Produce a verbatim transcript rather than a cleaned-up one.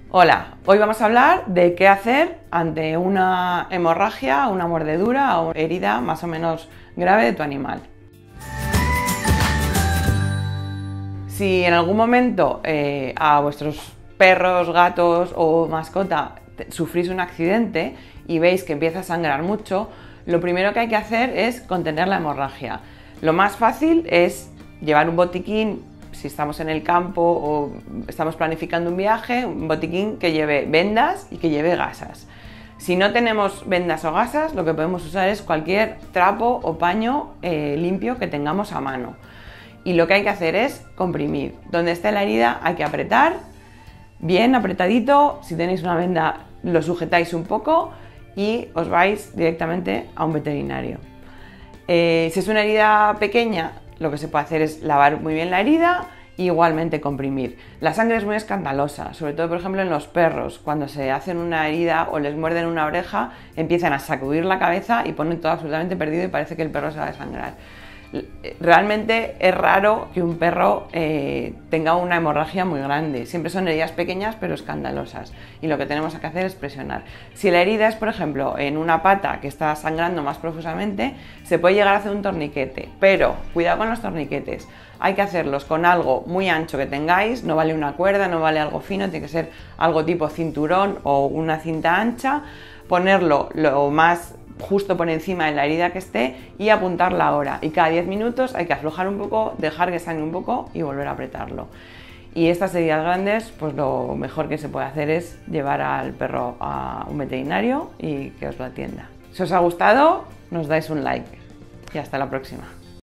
Hola, hoy vamos a hablar de qué hacer ante una hemorragia, una mordedura o herida más o menos grave de tu animal. Si en algún momento eh, a vuestros perros, gatos o mascota sufrís un accidente y veis que empieza a sangrar mucho, lo primero que hay que hacer es contener la hemorragia. Lo más fácil es llevar un botiquín. Si estamos en el campo o estamos planificando un viaje, un botiquín que lleve vendas y que lleve gasas. Si no tenemos vendas o gasas, lo que podemos usar es cualquier trapo o paño eh, limpio que tengamos a mano. Y lo que hay que hacer es comprimir. Donde esté la herida hay que apretar, bien apretadito. Si tenéis una venda, lo sujetáis un poco y os vais directamente a un veterinario. Eh, si es una herida pequeña, lo que se puede hacer es lavar muy bien la herida e igualmente comprimir. La sangre es muy escandalosa, sobre todo por ejemplo en los perros. Cuando se hacen una herida o les muerden una oreja, empiezan a sacudir la cabeza y ponen todo absolutamente perdido y parece que el perro se va a desangrar. Realmente es raro que un perro eh, tenga una hemorragia muy grande. Siempre son heridas pequeñas pero escandalosas y lo que tenemos que hacer es presionar. Si la herida es, por ejemplo, en una pata que está sangrando más profusamente, se puede llegar a hacer un torniquete, pero cuidado con los torniquetes. Hay que hacerlos con algo muy ancho que tengáis, no vale una cuerda, no vale algo fino, tiene que ser algo tipo cinturón o una cinta ancha, ponerlo lo más justo por encima de la herida que esté y apuntar la hora, y cada diez minutos hay que aflojar un poco, dejar que sangre un poco y volver a apretarlo. Y estas heridas grandes, pues lo mejor que se puede hacer es llevar al perro a un veterinario y que os lo atienda. Si os ha gustado, nos dais un like y hasta la próxima.